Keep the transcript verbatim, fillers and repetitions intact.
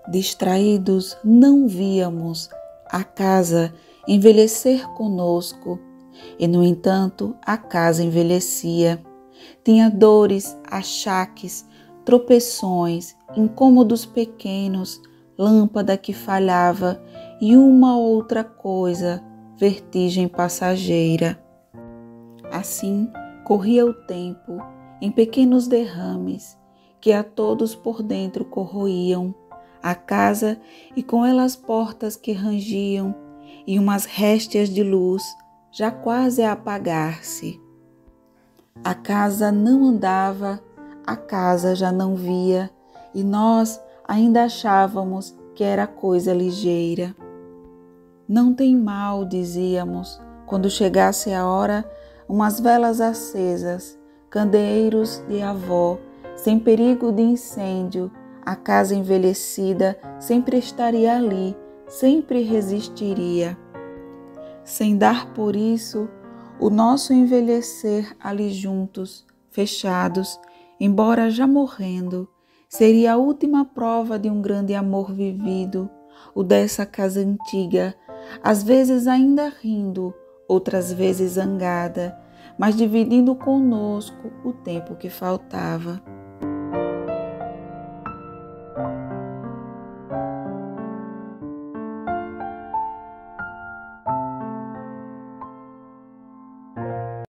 Distraídos, não víamos a casa envelhecer conosco, e no entanto a casa envelhecia. Tinha dores, achaques, tropeções, incômodos pequenos, lâmpada que falhava e uma outra coisa, vertigem passageira. Assim corria o tempo em pequenos derrames que a todos por dentro corroíam a casa e com ela as portas que rangiam e umas réstias de luz já quase a apagar-se. A casa não andava, a casa já não via e nós ainda achávamos que era coisa ligeira. Não tem mal, dizíamos, quando chegasse a hora, umas velas acesas, candeeiros de avó, sem perigo de incêndio, a casa envelhecida sempre estaria ali, sempre resistiria. Sem dar por isso o nosso envelhecer ali juntos, fechados, embora já morrendo, seria a última prova de um grande amor vivido, o dessa casa antiga, às vezes ainda rindo, outras vezes zangada, mas dividindo conosco o tempo que faltava.